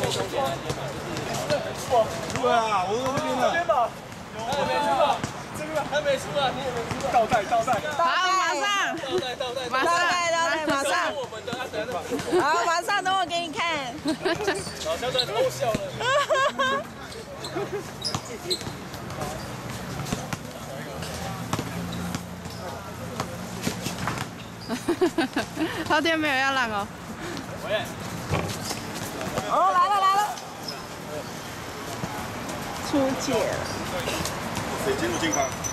对啊，我在这边的。 还没出啊，这个还没出啊，你也没出啊。倒带。 好，马上。马上。 我们的啊，等下。 好，马上，等我给你看。 好，小转偷笑了。 后天没有要让哦。 喂。 哦，来了。出界了。 水进入健康。